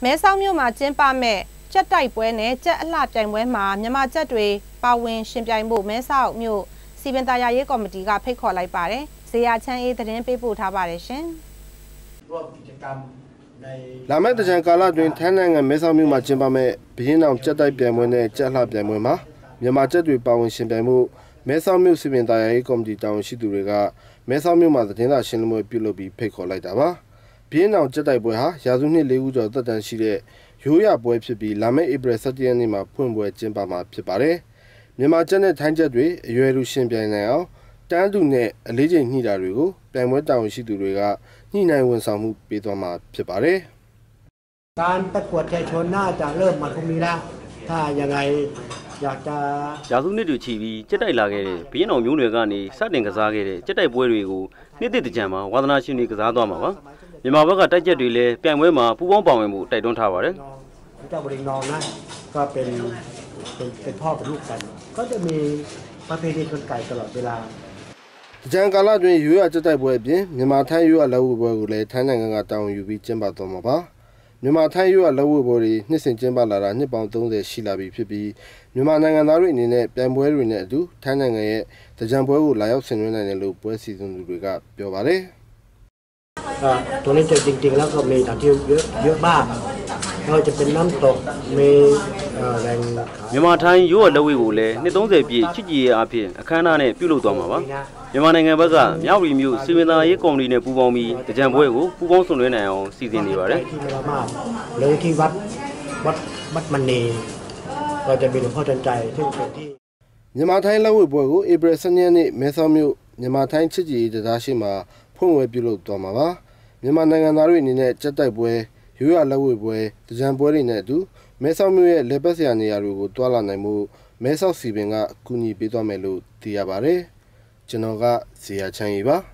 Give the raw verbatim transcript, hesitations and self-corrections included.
မဲဆောက်မြို့မှာကျင်းပမဲ့ကြက်တိုက်ပွဲနဲ့ကြက်အလှပြိုင်ပွဲမှာမြန်မာကြက်တွေပါဝင်ရှင်ပြိုင်ဖို့မဲဆောက်မြို့စီပင်သာယာရေးကော်မတီကဖိတ်ခေါ်လိုက်ပါတယ်။ဇေယျချမ်းအေးသတင်းပေးပို့ထားပါတယ်ရှင်။လာမယ့်တကြံကာလတွင်ထိုင်းနိုင်ငံမဲဆောက်မြို့မှာကျင်းပမဲ့ဘီရင်အောင်ကြက်တိုက်ပြိုင်ပွဲနဲ့ကြက်အလှပြိုင်ပွဲမှာမြန်မာကြက်တွေပါဝင်ရှင်ပြိုင်ဖို့မဲဆောက်မြို့စီပင်သာယာရေးကော်မတီတာဝန်ရှိသူတွေကမဲဆောက်မြို့မှာသတင်းစာရှင်းလင်းပွဲပြုလုပ်ပြီးဖိတ်ခေါ်လိုက်တာပါ။ဘီရင်အောင်ကြက်တိုက်ပွဲဟာရာစုနှစ်လေးဦးကျော်သက်တမ်းရှိတဲ့ရိုးရာပွဲဖြစ်ပြီးလာမယ့်ဧပြီ၁၇ရက်နေ့မှာဖွင့်ပွဲကျင်းပမှာဖြစ်ပါတယ်။မြန်မာကြက်နဲ့ထိုင်းကြက်တွေအရွယ်လူရှင်ပြိုင်နိုင်အောင်တန်းတူနဲ့အလေးချိန်ညှိတာတွေကိုပြိုင်ပွဲတာဝန်ရှိသူတွေကညှိနှိုင်းဝန်ဆောင်မှုပေးသွားမှာဖြစ်ပါတယ်။การประกวดไก่ชนน่าจะเริ่มมาพรุ่งนี้แล้วถ้ายังไงอยากจะရာစုနှစ်တွေချီပြီးကြက်တိုက်လာခဲ့တဲ့ဘီရင်အောင်မျိုးနွယ်ကနေစတင်ကစားခဲ့တဲ့ကြက်တိုက်ပွဲတွေကိုနှစ်သစ်တကြံမှာဝါသနာရှင်တွေကစားသွားမှာပါ။မြန်မာဘက်ကတိုက်ကြက်တွေလည်းပြိုင်ပွဲမှာပူးပေါင်းပါဝင်မှုတိုက်တွန်းထားပါတယ်။เจ้าบริงนองนะก็เป็นเป็นเป็นพ่อเป็นลูกกันก็จะมีประเพณีชนไก่ตลอดเวลาတကြံကာလတွင်ရိုးရာကြက်တိုက်ပွဲအပြင်မြန်မာထိုင်းရိုးရာလက်ဝှေ့ပွဲကိုလည်းထိုင်းနိုင်ငံကတာဝန်ယူပြီးကျင်းပသွားမှာပါမြန်မာထိုင်းရိုးရာလက်ဝှေ့ပွဲတွေနှစ်စဉ်ကျင်းပလာတာနှစ်ပေါင်းသုံးဆယ်ရှိလာပြီဖြစ်ပြီးမြန်မာနိုင်ငံသားတွေအနေနဲ့ပြိုင်ပွဲတွေနဲ့အတူထိုင်းနိုင်ငံရဲ့တကြံပွဲကိုလာရောက်ဆင်နွှဲနိုင်တယ်လို့ပွဲစီစဉ်သူတွေကပြောပါတယ်ตรงนี้จริงๆแล้วก็มีต่างที่เยอะเยอะมากเราจะเป็นน้ำตกมีแหล่งမြန်မာထိုင်းရိုးရာလက်ဝှေ့ကိုလည်းနှစ်သုံးဆယ်ပြည့်ချစ်ကြည်ရေးအဖြစ်အခမ်းအနားနဲ့ပြုလုပ်သွားမှာပါမြန်မာနိုင်ငံဘက်ကမြောက်ရီမျိုးစီမံသားရေးကော်မတီနဲ့ပူးပေါင်းပြီးတကြံပွဲကိုပူးပေါင်းဆောင်ရွက်နိုင်အောင်စီစဉ်နေပါတယ်ที่เมรามาศหรือที่วัดวัดวัดมณีเราจะมีหลวงพ่อทันใจซึ่งเป็นที่မြန်မာထိုင်းလက်ဝှေ့ပွဲကိုဧပြီ၁၂ရက်နေ့မဲဆောက်မြို့မြန်မာထိုင်းချစ်ကြည်ရေးတရားရှိမှာဖွင့်ပွဲပြုလုပ်သွားမှာပါမြန်မာနိုင်ငံသားတွေအနေနဲ့ကြက်တိုက်ပွဲရိုးရာလက်ဝှေ့ပွဲတကြံပွဲတွေနဲ့အတူမဲဆောက်မြို့ရဲ့လေပတ်စရာနေရာတွေကိုတွာလာနိုင်မှုမဲဆောက်စီပင်ကအကူအညီပေးသွားမယ်လို့သိရပါတယ်ကျွန်တော်ကဇေယျချမ်းရီပါ